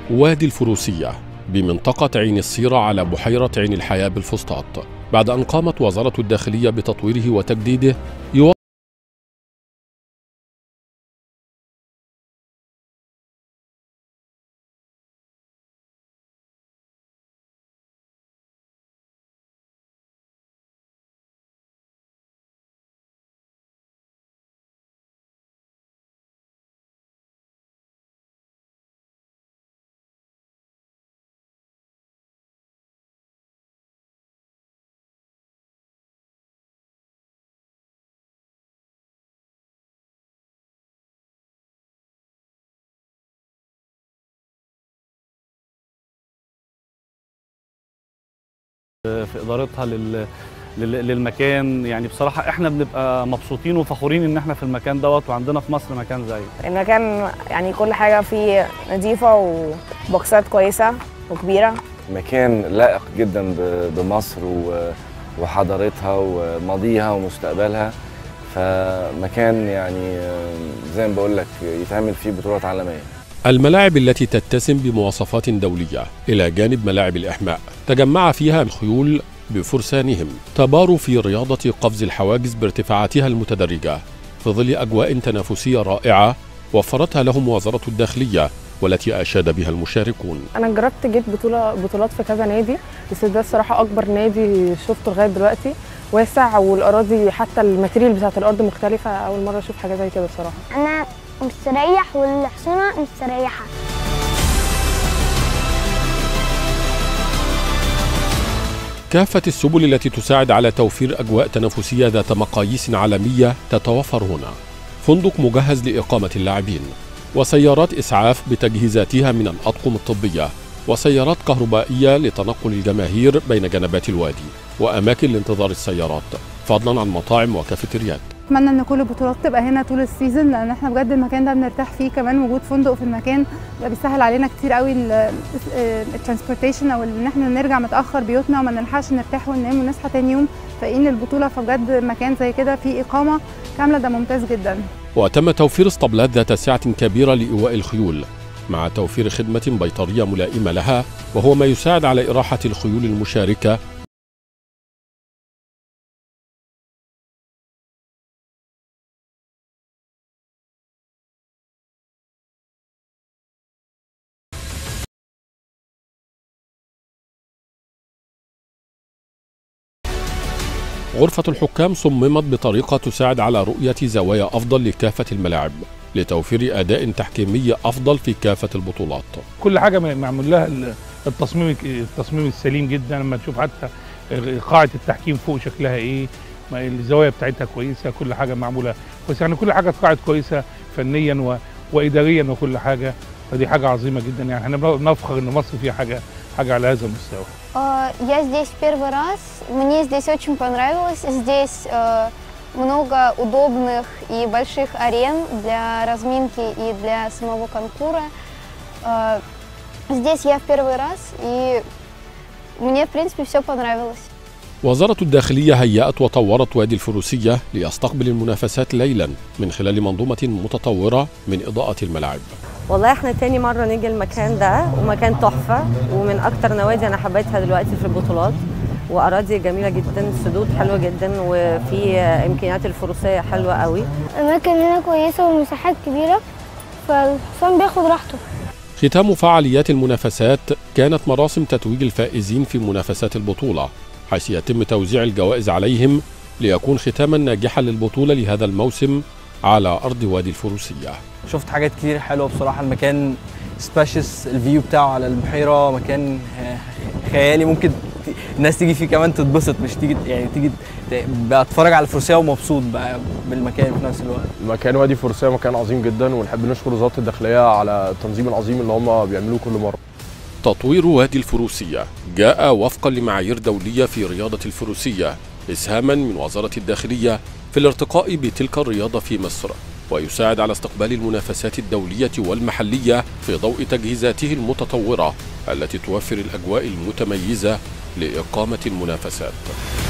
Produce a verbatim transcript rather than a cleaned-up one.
وادي الفروسية بمنطقة عين السيرة على بحيرة عين الحياة بالفسطاط، بعد أن قامت وزارة الداخلية بتطويره وتجديده. يو... في ادارتها لل... للمكان. يعني بصراحه احنا بنبقى مبسوطين وفخورين ان احنا في المكان دوت وعندنا في مصر مكان زيه. المكان يعني كل حاجه فيه نظيفه وبوكسات كويسه وكبيره. مكان لائق جدا بمصر وحضارتها وماضيها ومستقبلها، فمكان يعني زي ما بقول لك يتعمل فيه بطولات عالميه. الملاعب التي تتسم بمواصفات دولية إلى جانب ملاعب الإحماء تجمع فيها الخيول بفرسانهم، تباروا في رياضة قفز الحواجز بارتفاعاتها المتدرجة في ظل أجواء تنافسية رائعة وفرتها لهم وزارة الداخلية والتي أشاد بها المشاركون. أنا جربت جيت بطولة بطولات في كذا نادي، بس ده الصراحة أكبر نادي شفته لغاية دلوقتي، واسع والأراضي حتى الماتيريال بتاعت الأرض مختلفة. أول مرة أشوف حاجة زي كده بصراحة. أنا مستريح والحصانة مستريحة. كافة السبل التي تساعد على توفير أجواء تنافسية ذات مقاييس عالمية تتوفر هنا. فندق مجهز لإقامة اللاعبين، وسيارات إسعاف بتجهيزاتها من الأطقم الطبية، وسيارات كهربائية لتنقل الجماهير بين جنبات الوادي، وأماكن لانتظار السيارات، فضلا عن مطاعم وكافيتريات. اتمنى ان كل البطولات تبقى هنا طول السيزون، لان احنا بجد المكان ده بنرتاح فيه. كمان وجود فندق في المكان ده بيسهل علينا كتير قوي الترانسبورتيشن، او ان احنا نرجع متاخر بيوتنا وما نلحقش نرتاح وننام ونصحى تاني يوم فايقين البطوله. فبجد مكان زي كده فيه اقامه كامله ده ممتاز جدا. وتم توفير اسطبلات ذات سعه كبيره لايواء الخيول، مع توفير خدمه بيطريه ملائمه لها، وهو ما يساعد على اراحه الخيول المشاركه. غرفة الحكام صممت بطريقة تساعد على رؤية زوايا أفضل لكافة الملاعب لتوفير أداء تحكيمي أفضل في كافة البطولات. كل حاجة معمول لها التصميم التصميم السليم جدا. لما تشوف حتى قاعة التحكيم فوق شكلها إيه، الزوايا بتاعتها كويسة، كل حاجة معمولة كويسة. يعني كل حاجة قاعد كويسة فنيا و... وإداريا وكل حاجة، فدي حاجة عظيمة جدا. يعني احنا بنفخر إن مصر فيها حاجة حاجة على هذا المستوى. Я здесь первый раз, мне здесь очень понравилось. Здесь много удобных и больших арен для разминки и для самого конкура. Здесь я в первый раз, и мне, в принципе, все понравилось. وزارة الداخلية هيأت وطورت وادي الفروسية ليستقبل المنافسات ليلا من خلال منظومة متطورة من إضاءة الملاعب. والله احنا تاني مرة نيجي المكان ده، ومكان تحفة ومن أكتر نوادي أنا حبيتها دلوقتي في البطولات، وأراضي جميلة جدا، سدود حلوة جدا، وفي إمكانيات الفروسية حلوة قوي. الأماكن هنا كويسة ومساحات كبيرة، فالحصان بياخد راحته. ختام فعاليات المنافسات كانت مراسم تتويج الفائزين في منافسات البطولة، حيث يتم توزيع الجوائز عليهم ليكون ختاما ناجحا للبطولة لهذا الموسم على أرض وادي الفروسية. شفت حاجات كتير حلوة بصراحة. المكان سباشيس، الفيو بتاعه على البحيرة مكان خيالي، ممكن الناس تيجي فيه كمان تتبسط، مش تيجي يعني تيجي بتفرج على الفروسية ومبسوط بقى بالمكان في نفس الوقت. مكان وادي الفروسية مكان عظيم جدا، ونحب نشكر وزارة الداخلية على التنظيم العظيم اللي هم بيعملوه كل مرة. تطوير وادي الفروسية جاء وفقا لمعايير دولية في رياضة الفروسية، إسهاما من وزارة الداخلية في الارتقاء بتلك الرياضة في مصر، ويساعد على استقبال المنافسات الدولية والمحلية في ضوء تجهيزاته المتطورة التي توفر الأجواء المتميزة لإقامة المنافسات.